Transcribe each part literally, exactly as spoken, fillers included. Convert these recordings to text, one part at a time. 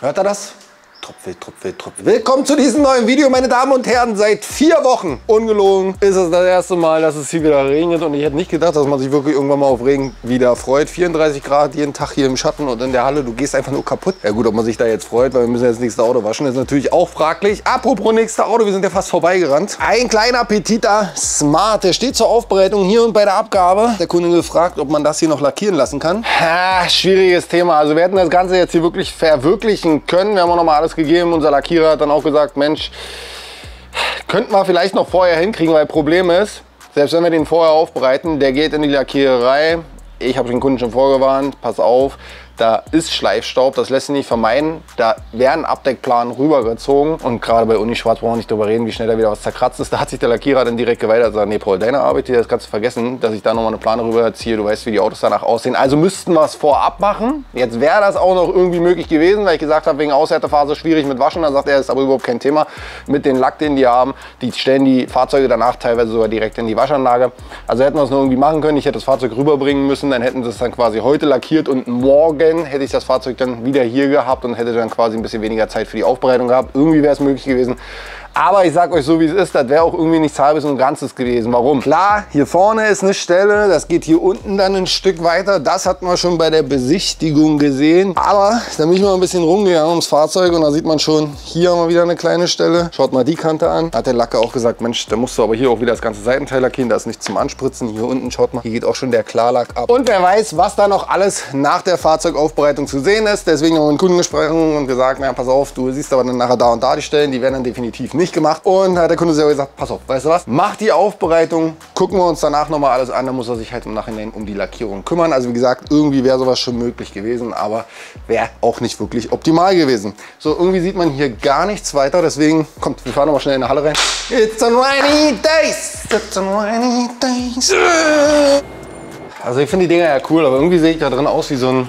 Hört ihr das? Tropfe, Tropfe, Tropfe. Willkommen zu diesem neuen Video, meine Damen und Herren. Seit vier Wochen, ungelogen, ist es das erste Mal, dass es hier wieder regnet. Und ich hätte nicht gedacht, dass man sich wirklich irgendwann mal auf Regen wieder freut. vierunddreißig Grad jeden Tag hier im Schatten und in der Halle. Du gehst einfach nur kaputt. Ja gut, ob man sich da jetzt freut, weil wir müssen jetzt das nächste Auto waschen, ist natürlich auch fraglich. Apropos nächste Auto, wir sind ja fast vorbeigerannt. Ein kleiner Petita Smart, der steht zur Aufbereitung hier und bei der Abgabe. Der Kunde gefragt, ob man das hier noch lackieren lassen kann. Ha, schwieriges Thema. Also wir hätten das Ganze jetzt hier wirklich verwirklichen können. Wir haben auch noch mal alles gegeben. Unser Lackierer hat dann auch gesagt, Mensch, könnten wir vielleicht noch vorher hinkriegen, weil Problem ist, selbst wenn wir den vorher aufbereiten, der geht in die Lackiererei. Ich habe den Kunden schon vorgewarnt, pass auf, da ist Schleifstaub, das lässt sich nicht vermeiden. Da wäre ein Abdeckplan rübergezogen und gerade bei Unischwarz brauchen wir nicht drüber reden, wie schnell da wieder was zerkratzt ist. Da hat sich der Lackierer dann direkt geweigert und gesagt, nee Paul, deine Arbeit hier, das kannst du vergessen, dass ich da nochmal eine Plane rüberziehe. Du weißt, wie die Autos danach aussehen. Also müssten wir es vorab machen. Jetzt wäre das auch noch irgendwie möglich gewesen, weil ich gesagt habe, wegen Aushärtephase schwierig mit Waschen. Dann sagt er, das ist aber überhaupt kein Thema mit den Lack, den die haben. Die stellen die Fahrzeuge danach teilweise sogar direkt in die Waschanlage. Also hätten wir es noch irgendwie machen können. Ich hätte das Fahrzeug rüberbringen müssen, dann hätten sie es dann quasi heute lackiert und morgen hätte ich das Fahrzeug dann wieder hier gehabt und hätte dann quasi ein bisschen weniger Zeit für die Aufbereitung gehabt. Irgendwie wäre es möglich gewesen. Aber ich sag euch so, wie es ist, das wäre auch irgendwie nichts Halbes und Ganzes gewesen. Warum? Klar, hier vorne ist eine Stelle, das geht hier unten dann ein Stück weiter. Das hatten wir schon bei der Besichtigung gesehen. Aber da bin ich mal ein bisschen rumgegangen ums Fahrzeug und da sieht man schon, hier haben wir wieder eine kleine Stelle. Schaut mal die Kante an. Hat der Lacker auch gesagt, Mensch, da musst du aber hier auch wieder das ganze Seitenteil lackieren. Da ist nichts zum Anspritzen. Hier unten, schaut mal, hier geht auch schon der Klarlack ab. Und wer weiß, was da noch alles nach der Fahrzeugaufbereitung zu sehen ist. Deswegen haben wir mit dem Kunden gesprochen und gesagt, na pass auf, du siehst aber dann nachher da und da die Stellen, die werden dann definitiv nicht nicht gemacht. Und hat der Kunde selber gesagt, pass auf, weißt du was, mach die Aufbereitung, gucken wir uns danach nochmal alles an, dann muss er sich halt im Nachhinein um die Lackierung kümmern. Also wie gesagt, irgendwie wäre sowas schon möglich gewesen, aber wäre auch nicht wirklich optimal gewesen. So, irgendwie sieht man hier gar nichts weiter, deswegen, kommt, wir fahren nochmal schnell in die Halle rein. It's a rainy days, it's a rainy days. Also ich finde die Dinger ja cool, aber irgendwie sehe ich da drin aus wie so ein...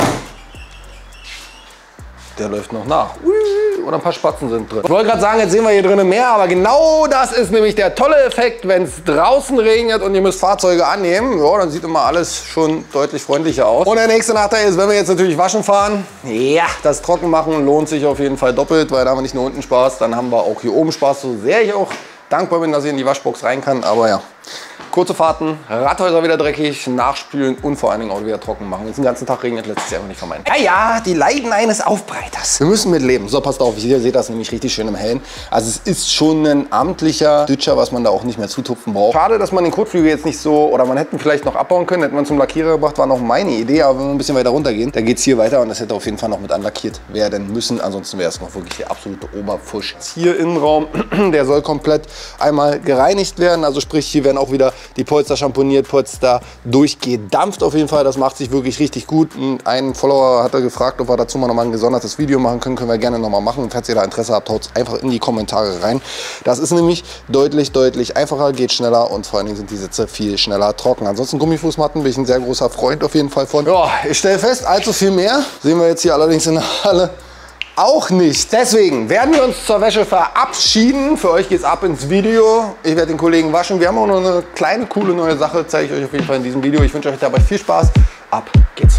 Der läuft noch nach. Oder ein paar Spatzen sind drin. Ich wollte gerade sagen, jetzt sehen wir hier drinnen mehr, aber genau das ist nämlich der tolle Effekt, wenn es draußen regnet und ihr müsst Fahrzeuge annehmen. Ja, dann sieht immer alles schon deutlich freundlicher aus. Und der nächste Nachteil ist, wenn wir jetzt natürlich waschen fahren, ja, das Trockenmachen lohnt sich auf jeden Fall doppelt, weil da haben wir nicht nur unten Spaß, dann haben wir auch hier oben Spaß, so sehr ich auch dankbar bin, dass ich in die Waschbox rein kann, aber ja. Kurze Fahrten, Radhäuser wieder dreckig, nachspülen und vor allen Dingen auch wieder trocken machen. Wenn es den ganzen Tag regnet, lässt sich einfach nicht vermeiden. Ja, ja, die Leiden eines Aufbereiters. Wir müssen mit leben. So, passt auf, ihr seht das nämlich richtig schön im Hellen. Also es ist schon ein amtlicher Dütscher, was man da auch nicht mehr zutupfen braucht. Schade, dass man den Kotflügel jetzt nicht so, oder man hätte ihn vielleicht noch abbauen können, hätte man zum Lackierer gebracht, war noch meine Idee. Aber wenn wir ein bisschen weiter runtergehen, da geht es hier weiter und das hätte auf jeden Fall noch mit anlackiert werden müssen. Ansonsten wäre es noch wirklich der absolute Oberfusch. Hier Innenraum, der soll komplett einmal gereinigt werden. Also sprich, hier werden auch wieder die Polster schamponiert, Polster durchgedampft auf jeden Fall. Das macht sich wirklich richtig gut. Ein Follower hat er gefragt, ob wir dazu mal noch mal ein gesondertes Video machen können. Können wir gerne noch mal machen. Und falls ihr da Interesse habt, haut es einfach in die Kommentare rein. Das ist nämlich deutlich, deutlich einfacher, geht schneller und vor allen Dingen sind die Sitze viel schneller trocken. Ansonsten Gummifußmatten bin ich ein sehr großer Freund auf jeden Fall von. Ja, ich stelle fest, allzu viel mehr sehen wir jetzt hier allerdings in der Halle auch nicht. Deswegen werden wir uns zur Wäsche verabschieden. Für euch geht es ab ins Video. Ich werde den Kollegen waschen. Wir haben auch noch eine kleine, coole neue Sache. Zeige ich euch auf jeden Fall in diesem Video. Ich wünsche euch dabei viel Spaß. Ab geht's.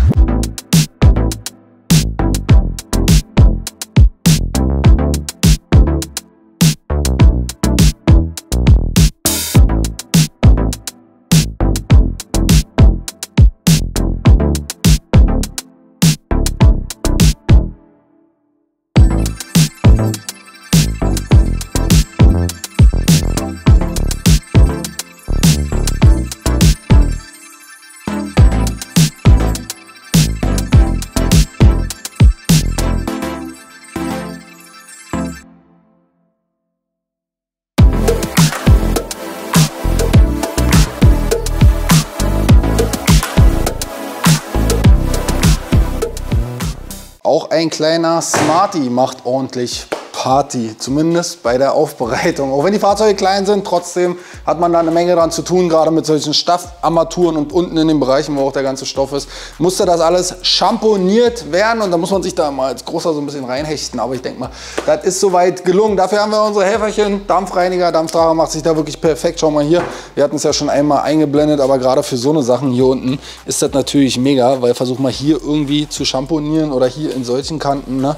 Auch ein kleiner Smarty macht ordentlich Party, zumindest bei der Aufbereitung. Auch wenn die Fahrzeuge klein sind, trotzdem hat man da eine Menge dran zu tun, gerade mit solchen Staffarmaturen und unten in den Bereichen, wo auch der ganze Stoff ist, musste das alles schamponiert werden und da muss man sich da mal als Großer so ein bisschen reinhechten. Aber ich denke mal, das ist soweit gelungen. Dafür haben wir unsere Helferchen, Dampfreiniger, Dampftrager macht sich da wirklich perfekt. Schau mal hier, wir hatten es ja schon einmal eingeblendet, aber gerade für so eine Sachen hier unten ist das natürlich mega, weil versuch mal hier irgendwie zu schamponieren oder hier in solchen Kanten, ne?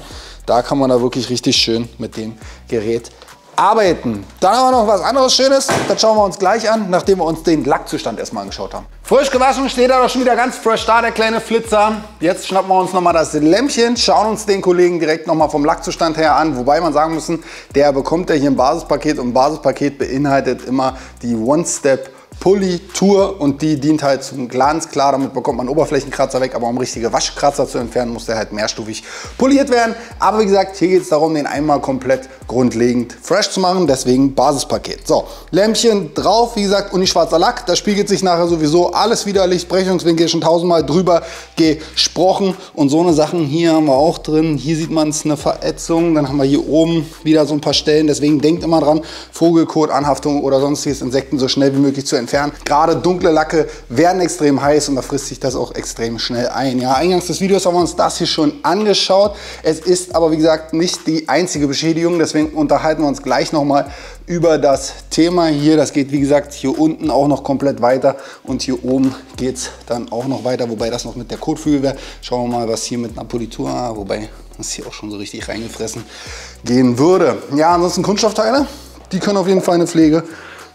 Da kann man da wirklich richtig schön mit dem Gerät arbeiten. Dann haben wir noch was anderes Schönes. Das schauen wir uns gleich an, nachdem wir uns den Lackzustand erstmal angeschaut haben. Frisch gewaschen, steht da doch schon wieder ganz fresh da, der kleine Flitzer. Jetzt schnappen wir uns nochmal das Lämpchen, schauen uns den Kollegen direkt nochmal vom Lackzustand her an. Wobei man sagen müssen, der bekommt ja hier ein Basispaket und ein Basispaket beinhaltet immer die One-Step Politur und die dient halt zum Glanz. Klar, damit bekommt man Oberflächenkratzer weg, aber um richtige Waschkratzer zu entfernen, muss der halt mehrstufig poliert werden. Aber wie gesagt, hier geht es darum, den einmal komplett grundlegend fresh zu machen, deswegen Basispaket. So, Lämpchen drauf, wie gesagt, unischwarzer Lack, da spiegelt sich nachher sowieso alles wieder, Lichtbrechungswinkel schon tausendmal drüber gesprochen und so eine Sachen hier haben wir auch drin. Hier sieht man es, eine Verätzung, dann haben wir hier oben wieder so ein paar Stellen, deswegen denkt immer dran, Vogelkot, Anhaftung oder sonstiges Insekten so schnell wie möglich zu entfernen. Gerade dunkle Lacke werden extrem heiß und da frisst sich das auch extrem schnell ein. Ja, eingangs des Videos haben wir uns das hier schon angeschaut. Es ist aber wie gesagt nicht die einzige Beschädigung, deswegen unterhalten wir uns gleich nochmal über das Thema hier. Das geht wie gesagt hier unten auch noch komplett weiter und hier oben geht es dann auch noch weiter, wobei das noch mit der Kotflügel wäre. Schauen wir mal, was hier mit einer Politur, wobei das hier auch schon so richtig reingefressen gehen würde. Ja, ansonsten Kunststoffteile, die können auf jeden Fall eine Pflege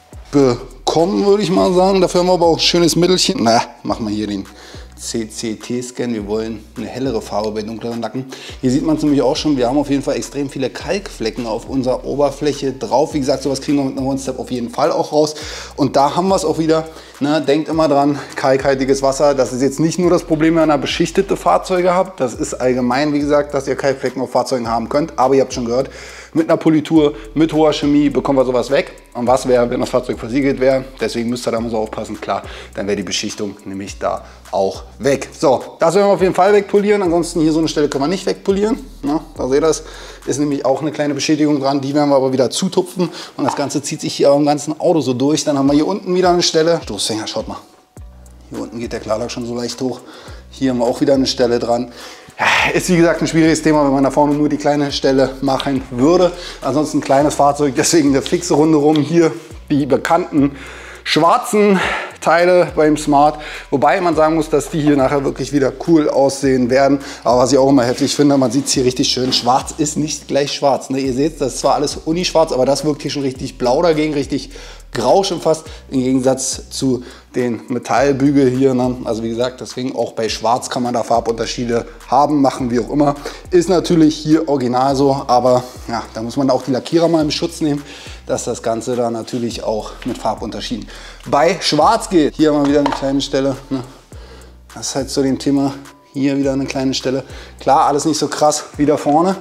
bekommen, würde ich mal sagen. Dafür haben wir aber auch ein schönes Mittelchen. Na, machen wir hier den C C T-Scan. Wir wollen eine hellere Farbe bei dunkleren Lacken. Hier sieht man es nämlich auch schon, wir haben auf jeden Fall extrem viele Kalkflecken auf unserer Oberfläche drauf. Wie gesagt, sowas kriegen wir mit einem One-Step auf jeden Fall auch raus. Und da haben wir es auch wieder. Ne, denkt immer dran, kalkhaltiges Wasser, das ist jetzt nicht nur das Problem, wenn ihr beschichtete Fahrzeuge habt. Das ist allgemein, wie gesagt, dass ihr Kalkflecken auf Fahrzeugen haben könnt. Aber ihr habt schon gehört, mit einer Politur, mit hoher Chemie bekommen wir sowas weg. Und was wäre, wenn das Fahrzeug versiegelt wäre? Deswegen müsst ihr da mal so aufpassen. Klar, dann wäre die Beschichtung nämlich da auch weg. So, das werden wir auf jeden Fall wegpolieren. Ansonsten hier so eine Stelle können wir nicht wegpolieren. Na, da seht ihr das. Ist nämlich auch eine kleine Beschädigung dran. Die werden wir aber wieder zutupfen. Und das Ganze zieht sich hier auch im ganzen Auto so durch. Dann haben wir hier unten wieder eine Stelle. Stoßfänger, schaut mal. Hier unten geht der Klarlack schon so leicht hoch. Hier haben wir auch wieder eine Stelle dran. Ja, ist wie gesagt ein schwieriges Thema, wenn man da vorne nur die kleine Stelle machen würde. Ansonsten ein kleines Fahrzeug, deswegen eine fixe Runde rum. Hier die bekannten schwarzen Teile beim Smart. Wobei man sagen muss, dass die hier nachher wirklich wieder cool aussehen werden. Aber was ich auch immer heftig finde, man sieht es hier richtig schön. Schwarz ist nicht gleich schwarz. Ne? Ihr seht, das ist zwar alles unischwarz, aber das wirkt hier schon richtig blau dagegen, richtig grau schon fast. Im Gegensatz zu den Metallbügel hier. Ne? Also wie gesagt, deswegen auch bei Schwarz kann man da Farbunterschiede haben, machen wie auch immer. Ist natürlich hier original so, aber ja, da muss man auch die Lackierer mal im Schutz nehmen, dass das Ganze da natürlich auch mit Farbunterschieden bei Schwarz geht. Hier haben wir wieder eine kleine Stelle. Ne? Das ist halt zu dem Thema. Hier wieder eine kleine Stelle. Klar, alles nicht so krass wie da vorne.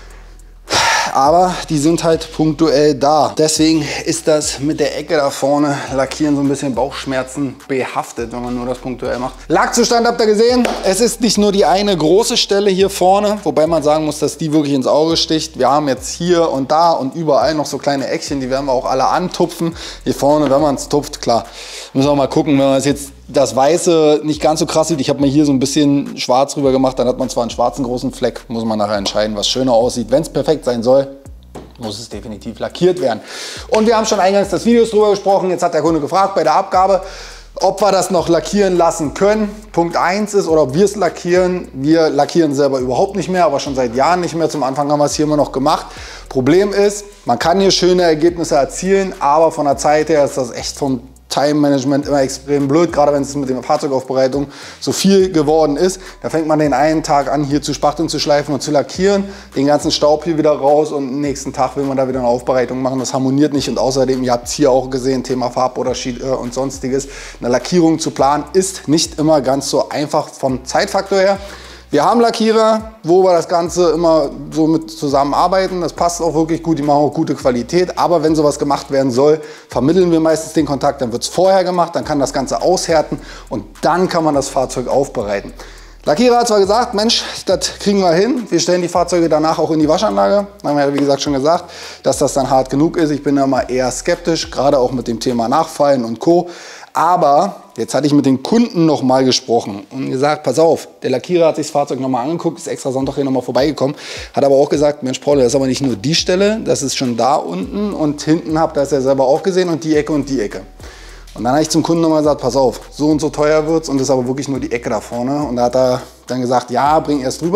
Aber die sind halt punktuell da. Deswegen ist das mit der Ecke da vorne lackieren so ein bisschen Bauchschmerzen behaftet, wenn man nur das punktuell macht. Lackzustand habt ihr gesehen. Es ist nicht nur die eine große Stelle hier vorne, wobei man sagen muss, dass die wirklich ins Auge sticht. Wir haben jetzt hier und da und überall noch so kleine Eckchen, die werden wir auch alle antupfen. Hier vorne, wenn man es tupft, klar, müssen wir auch mal gucken, wenn man es jetzt das Weiße nicht ganz so krass sieht. Ich habe mir hier so ein bisschen schwarz rüber gemacht, dann hat man zwar einen schwarzen großen Fleck, muss man nachher entscheiden, was schöner aussieht. Wenn es perfekt sein soll, muss es definitiv lackiert werden. Und wir haben schon eingangs des Videos drüber gesprochen, jetzt hat der Kunde gefragt bei der Abgabe, ob wir das noch lackieren lassen können. Punkt eins ist, oder ob wir es lackieren. Wir lackieren selber überhaupt nicht mehr, aber schon seit Jahren nicht mehr. Zum Anfang haben wir es hier immer noch gemacht. Problem ist, man kann hier schöne Ergebnisse erzielen, aber von der Zeit her ist das echt vom Time-Management immer extrem blöd, gerade wenn es mit der Fahrzeugaufbereitung so viel geworden ist. Da fängt man den einen Tag an, hier zu spachteln, zu schleifen und zu lackieren, den ganzen Staub hier wieder raus und am nächsten Tag will man da wieder eine Aufbereitung machen. Das harmoniert nicht und außerdem, ihr habt es hier auch gesehen, Thema Farbunterschied und sonstiges. Eine Lackierung zu planen ist nicht immer ganz so einfach vom Zeitfaktor her. Wir haben Lackierer, wo wir das Ganze immer so mit zusammenarbeiten. Das passt auch wirklich gut, die machen auch gute Qualität. Aber wenn sowas gemacht werden soll, vermitteln wir meistens den Kontakt. Dann wird es vorher gemacht, dann kann das Ganze aushärten und dann kann man das Fahrzeug aufbereiten. Lackierer hat zwar gesagt, Mensch, das kriegen wir hin. Wir stellen die Fahrzeuge danach auch in die Waschanlage. Da haben wir ja wie gesagt schon gesagt, dass das dann hart genug ist. Ich bin da mal eher skeptisch, gerade auch mit dem Thema Nachfallen und Co. Aber jetzt hatte ich mit den Kunden noch mal gesprochen und gesagt, pass auf, der Lackierer hat sich das Fahrzeug noch mal angeguckt, ist extra Sonntag hier noch mal vorbeigekommen, hat aber auch gesagt, Mensch Paul, das ist aber nicht nur die Stelle, das ist schon da unten und hinten habt ihr das ja selber auch gesehen und die Ecke und die Ecke. Und dann habe ich zum Kunden noch mal gesagt, pass auf, so und so teuer wird's und das ist aber wirklich nur die Ecke da vorne. Und da hat er dann gesagt, ja, bring erst rüber.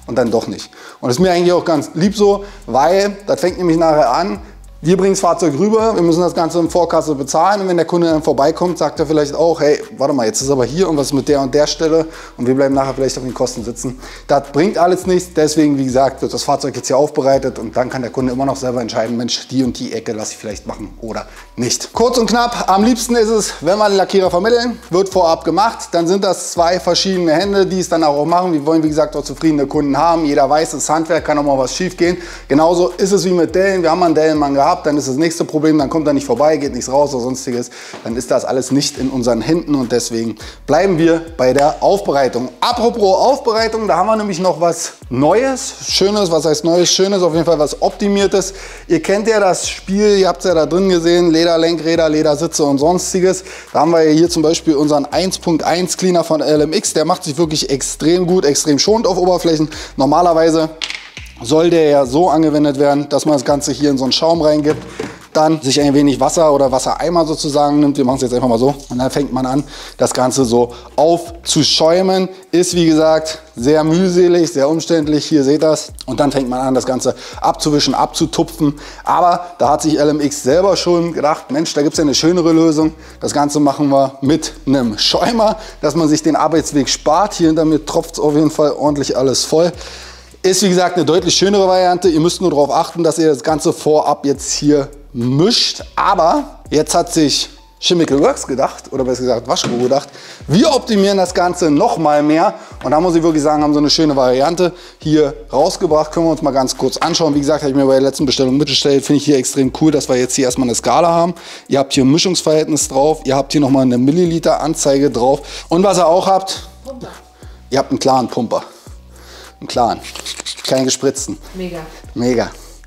und dann doch nicht. Und das ist mir eigentlich auch ganz lieb so, weil das fängt nämlich nachher an. Wir bringen das Fahrzeug rüber, wir müssen das Ganze in Vorkasse bezahlen und wenn der Kunde dann vorbeikommt, sagt er vielleicht auch, hey, warte mal, jetzt ist aber hier irgendwas mit der und der Stelle und wir bleiben nachher vielleicht auf den Kosten sitzen. Das bringt alles nichts, deswegen, wie gesagt, wird das Fahrzeug jetzt hier aufbereitet und dann kann der Kunde immer noch selber entscheiden, Mensch, die und die Ecke lasse ich vielleicht machen oder nicht. Kurz und knapp, am liebsten ist es, wenn wir den Lackierer vermitteln, wird vorab gemacht, dann sind das zwei verschiedene Hände, die es dann auch machen. Wir wollen, wie gesagt, auch zufriedene Kunden haben. Jeder weiß, das Handwerk kann auch mal was schief gehen. Genauso ist es wie mit Dellen. Wir haben mal einen Dellenmann gehabt. Dann ist das nächste Problem, dann kommt er nicht vorbei, geht nichts raus oder sonstiges. Dann ist das alles nicht in unseren Händen und deswegen bleiben wir bei der Aufbereitung. Apropos Aufbereitung, da haben wir nämlich noch was Neues, Schönes, was heißt Neues, Schönes, auf jeden Fall was Optimiertes. Ihr kennt ja das Spiel, ihr habt es ja da drin gesehen, Lederlenkräder, Ledersitze und sonstiges. Da haben wir hier zum Beispiel unseren eins Punkt eins Cleaner von L M X, der macht sich wirklich extrem gut, extrem schonend auf Oberflächen. Normalerweise soll der ja so angewendet werden, dass man das Ganze hier in so einen Schaum reingibt, dann sich ein wenig Wasser oder Wassereimer sozusagen nimmt. Wir machen es jetzt einfach mal so. Und dann fängt man an, das Ganze so aufzuschäumen. Ist wie gesagt sehr mühselig, sehr umständlich. Hier seht ihr das. Und dann fängt man an, das Ganze abzuwischen, abzutupfen. Aber da hat sich L M X selber schon gedacht, Mensch, da gibt es ja eine schönere Lösung. Das Ganze machen wir mit einem Schäumer, dass man sich den Arbeitsweg spart. Hier hinter mir tropft es auf jeden Fall ordentlich alles voll. Ist wie gesagt eine deutlich schönere Variante. Ihr müsst nur darauf achten, dass ihr das Ganze vorab jetzt hier mischt. Aber jetzt hat sich Chemical Works gedacht, oder besser gesagt Waschco gedacht, wir optimieren das Ganze noch mal mehr. Und da muss ich wirklich sagen, haben so eine schöne Variante hier rausgebracht. Können wir uns mal ganz kurz anschauen. Wie gesagt, habe ich mir bei der letzten Bestellung mitgestellt. Finde ich hier extrem cool, dass wir jetzt hier erstmal eine Skala haben. Ihr habt hier ein Mischungsverhältnis drauf. Ihr habt hier nochmal eine Milliliter-Anzeige drauf. Und was ihr auch habt, Pumper. Ihr habt einen klaren Pumper. Einen klaren, keinen gespritzten. Mega. Mega.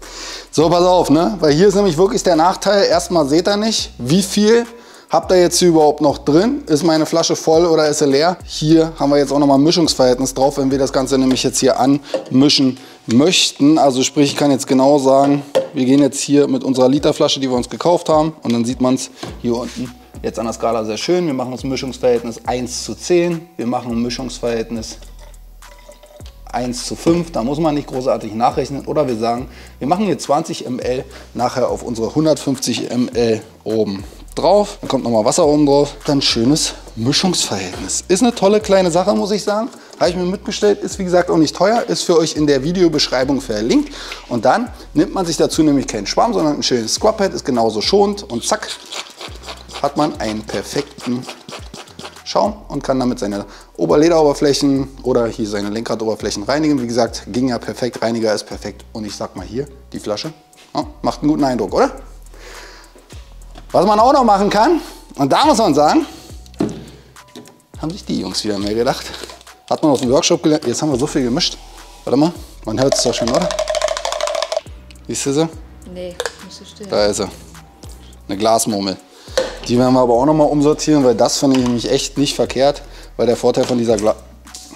So, pass auf, ne? Weil hier ist nämlich wirklich der Nachteil. Erstmal seht ihr nicht, wie viel habt ihr jetzt hier überhaupt noch drin. Ist meine Flasche voll oder ist sie leer? Hier haben wir jetzt auch nochmal ein Mischungsverhältnis drauf, wenn wir das Ganze nämlich jetzt hier anmischen möchten. Also sprich, ich kann jetzt genau sagen, wir gehen jetzt hier mit unserer Literflasche, die wir uns gekauft haben. Und dann sieht man es hier unten jetzt an der Skala sehr schön. Wir machen das Mischungsverhältnis eins zu zehn. Wir machen ein Mischungsverhältnis eins zu fünf, da muss man nicht großartig nachrechnen. Oder wir sagen, wir machen hier zwanzig Milliliter nachher auf unsere hundertfünfzig Milliliter oben drauf. Dann kommt nochmal Wasser oben drauf. Dann schönes Mischungsverhältnis. Ist eine tolle kleine Sache, muss ich sagen. Habe ich mir mitbestellt. Ist wie gesagt auch nicht teuer. Ist für euch in der Videobeschreibung verlinkt. Und dann nimmt man sich dazu nämlich keinen Schwamm, sondern ein schönes Scrub-Pad. Ist genauso schonend. Und zack, hat man einen perfekten Schaum und kann damit seine Oberlederoberflächen oder hier seine Lenkradoberflächen reinigen. Wie gesagt, ging ja perfekt, Reiniger ist perfekt. Und ich sag mal hier, die Flasche ja, macht einen guten Eindruck, oder? Was man auch noch machen kann, und da muss man sagen, haben sich die Jungs wieder mehr gedacht. Hat man aus dem Workshop gelernt. Jetzt haben wir so viel gemischt. Warte mal, man hört es doch schon, oder? Siehst du sie? Nee, nicht so still. Da ist sie. Eine Glasmurmel. Die werden wir aber auch noch mal umsortieren, weil das finde ich nämlich echt nicht verkehrt, weil der Vorteil von dieser Gla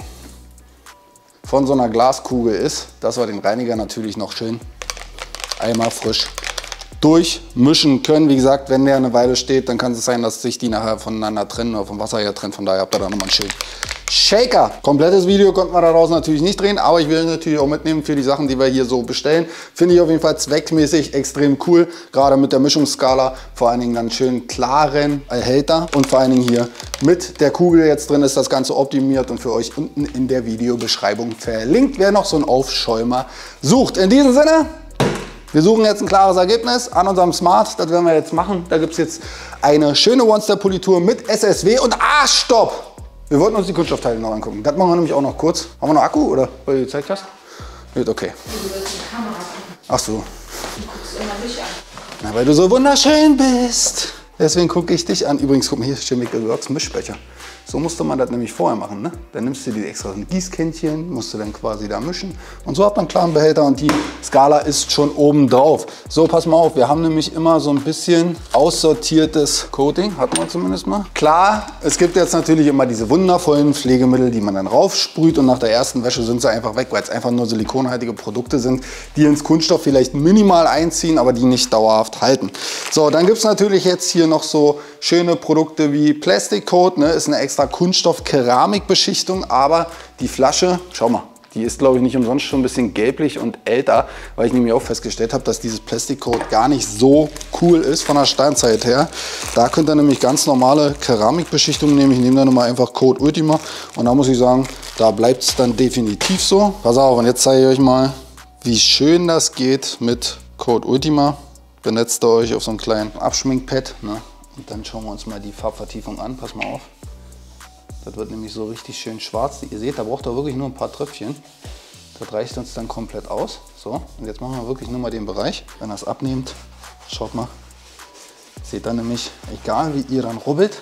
von so einer Glaskugel ist, dass wir den Reiniger natürlich noch schön einmal frisch durchmischen können. Wie gesagt, wenn der eine Weile steht, dann kann es sein, dass sich die nachher voneinander trennen oder vom Wasser her trennen. Von daher habt ihr da nochmal einen schönen Shaker. Komplettes Video konnten wir daraus natürlich nicht drehen, aber ich will natürlich auch mitnehmen für die Sachen, die wir hier so bestellen. Finde ich auf jeden Fall zweckmäßig extrem cool. Gerade mit der Mischungsskala, vor allen Dingen dann schön klaren Behälter. Und vor allen Dingen hier mit der Kugel jetzt drin ist das Ganze optimiert und für euch unten in der Videobeschreibung verlinkt, wer noch so einen Aufschäumer sucht. In diesem Sinne, wir suchen jetzt ein klares Ergebnis an unserem Smart. Das werden wir jetzt machen. Da gibt es jetzt eine schöne One-Step-Politur mit S S W und ah, stopp! Wir wollten uns die Kunststoffteile noch angucken. Das machen wir nämlich auch noch kurz. Haben wir noch Akku oder weil du gezeigt hast? Gut, okay. Du willst die Kamera gucken. Ach so. Du guckst immer mich an. Na, weil du so wunderschön bist. Deswegen gucke ich dich an. Übrigens, guck mal hier, Chemical Works Mischbecher. So musste man das nämlich vorher machen, ne? Dann nimmst du die extra ein Gießkännchen, musst du dann quasi da mischen. Und so hat man einen klaren Behälter und die Skala ist schon oben drauf. So, pass mal auf, wir haben nämlich immer so ein bisschen aussortiertes Coating, hatten wir zumindest mal. Klar, es gibt jetzt natürlich immer diese wundervollen Pflegemittel, die man dann raufsprüht und nach der ersten Wäsche sind sie einfach weg, weil es einfach nur silikonhaltige Produkte sind, die ins Kunststoff vielleicht minimal einziehen, aber die nicht dauerhaft halten. So, dann gibt es natürlich jetzt hier noch so schöne Produkte wie Plastic Coat, ne? Ist eine extra Kunststoff-Keramik-Beschichtung, aber die Flasche, schau mal, Die ist, glaube ich, nicht umsonst schon ein bisschen gelblich und älter, weil ich nämlich auch festgestellt habe, dass dieses Plastic Coat gar nicht so cool ist von der Steinzeit her. Da könnt ihr nämlich ganz normale Keramikbeschichtung nehmen. Ich nehme da nochmal einfach Coat Ultima und da muss ich sagen, da bleibt es dann definitiv so. Pass auf, und jetzt zeige ich euch mal, wie schön das geht mit Coat Ultima. Benetzt ihr euch auf so einem kleinen Abschminkpad, ne? Und dann schauen wir uns mal die Farbvertiefung an. Pass mal auf. Das wird nämlich so richtig schön schwarz. Ihr seht, da braucht ihr wirklich nur ein paar Tröpfchen. Das reicht uns dann komplett aus. So, und jetzt machen wir wirklich nur mal den Bereich. Wenn ihr es abnehmt, schaut mal. Seht ihr nämlich, egal wie ihr dann rubbelt,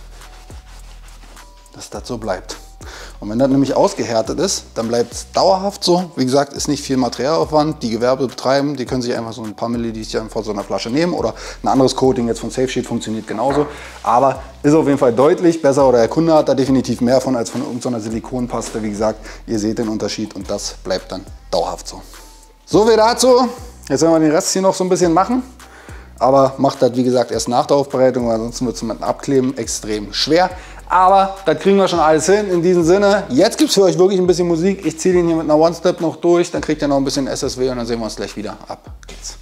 dass das so bleibt. Und wenn das nämlich ausgehärtet ist, dann bleibt es dauerhaft so. Wie gesagt, ist nicht viel Materialaufwand. Die Gewerbe betreiben, die können sich einfach so ein paar Milliliter von so einer Flasche nehmen oder ein anderes Coating jetzt von SafeSheet funktioniert genauso. Aber ist auf jeden Fall deutlich besser oder der Kunde hat da definitiv mehr von als von irgendeiner Silikonpaste. Wie gesagt, ihr seht den Unterschied und das bleibt dann dauerhaft so. So viel dazu. Jetzt werden wir den Rest hier noch so ein bisschen machen. Aber macht das, wie gesagt, erst nach der Aufbereitung, weil ansonsten wird es mit dem Abkleben extrem schwer. Aber das kriegen wir schon alles hin. In diesem Sinne, jetzt gibt es für euch wirklich ein bisschen Musik. Ich ziehe den hier mit einer One-Step noch durch, dann kriegt ihr noch ein bisschen S S W und dann sehen wir uns gleich wieder. Ab geht's.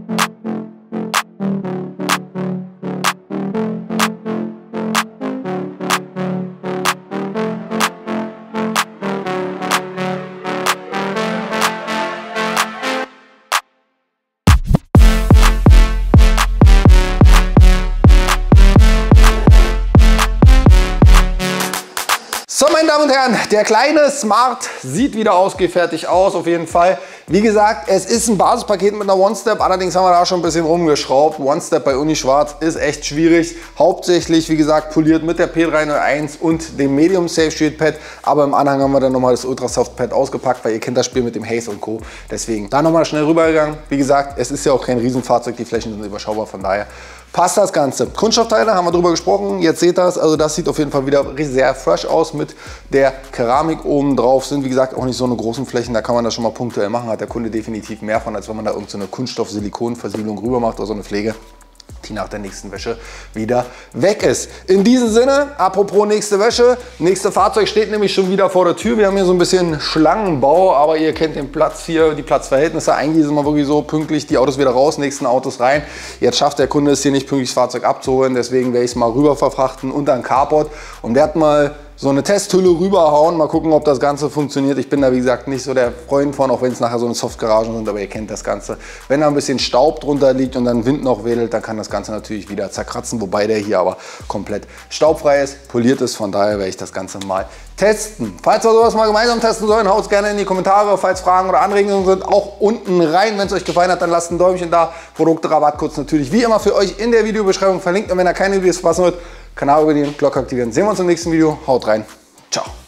So, meine Damen und Herren, der kleine Smart sieht wieder ausgefertigt aus, auf jeden Fall. Wie gesagt, es ist ein Basispaket mit einer One-Step, allerdings haben wir da schon ein bisschen rumgeschraubt. One-Step bei Uni Schwarz ist echt schwierig. Hauptsächlich, wie gesagt, poliert mit der P drei null eins und dem Medium Safe Shield Pad. Aber im Anhang haben wir dann nochmal das Ultra Soft Pad ausgepackt, weil ihr kennt das Spiel mit dem Haze und Co. Deswegen da nochmal schnell rübergegangen. Wie gesagt, es ist ja auch kein Riesenfahrzeug, die Flächen sind überschaubar, von daher passt das Ganze. Kunststoffteile haben wir drüber gesprochen, jetzt seht ihr es, also das sieht auf jeden Fall wieder sehr fresh aus mit der Keramik oben drauf. Sind wie gesagt auch nicht so eine großen Flächen, da kann man das schon mal punktuell machen, hat der Kunde definitiv mehr von, als wenn man da irgendeine so Kunststoff-Silikon-Versiegelung rüber macht oder so eine Pflege, die nach der nächsten Wäsche wieder weg ist. In diesem Sinne, apropos nächste Wäsche, nächste Fahrzeug steht nämlich schon wieder vor der Tür. Wir haben hier so ein bisschen Schlangenbau, aber ihr kennt den Platz hier, die Platzverhältnisse. Eigentlich ist es immer wirklich so pünktlich, die Autos wieder raus, nächsten Autos rein. Jetzt schafft der Kunde es hier nicht pünktlich, das Fahrzeug abzuholen, deswegen werde ich es mal rüber verfrachten unter ein Carport und der hat mal so eine Testhülle rüberhauen, mal gucken, ob das Ganze funktioniert. Ich bin da wie gesagt nicht so der Freund von, auch wenn es nachher so eine Softgaragen sind, aber ihr kennt das Ganze. Wenn da ein bisschen Staub drunter liegt und dann Wind noch wedelt, dann kann das Ganze natürlich wieder zerkratzen, wobei der hier aber komplett staubfrei ist, poliert ist, von daher werde ich das Ganze mal testen. Falls wir sowas mal gemeinsam testen sollen, haut es gerne in die Kommentare, falls Fragen oder Anregungen sind, auch unten rein. Wenn es euch gefallen hat, dann lasst ein Däumchen da. Produkte-Rabattcodes natürlich wie immer für euch in der Videobeschreibung verlinkt und wenn ihr keine Videos verpassen wollt, Kanal abonnieren, Glocke aktivieren. Sehen wir uns im nächsten Video. Haut rein. Ciao.